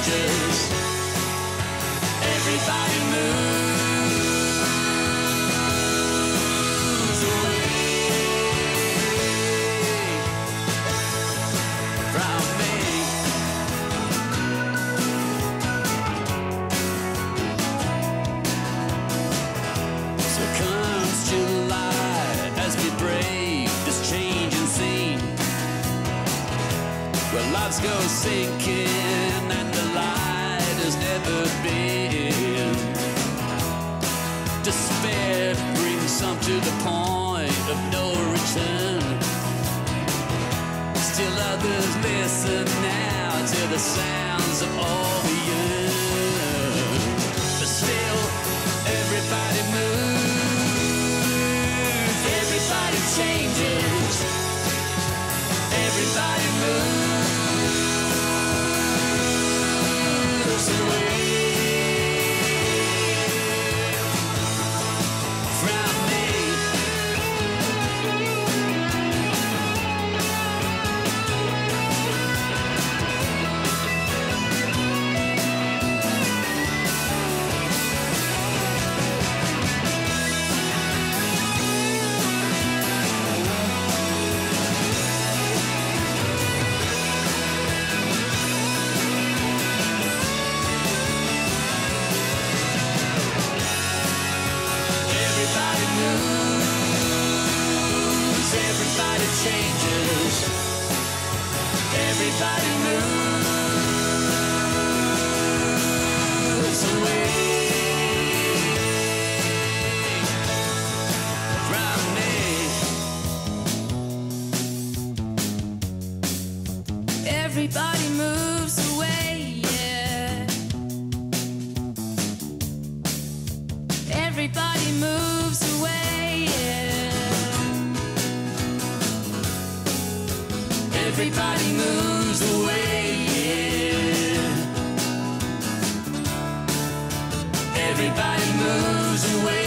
changes. Everybody moves away from me. So comes July as we break this changing scene, where lives go sinking and the light has never been. Despair brings some to the point of no return. Still others listen now to the sounds of all we yearn. But still, everybody moves, everybody changes, everybody moves away from me. Everybody moves, everybody changes, everybody moves away from me. Everybody moves away, yeah. Everybody moves away, yeah. Everybody moves away, yeah. Everybody moves away.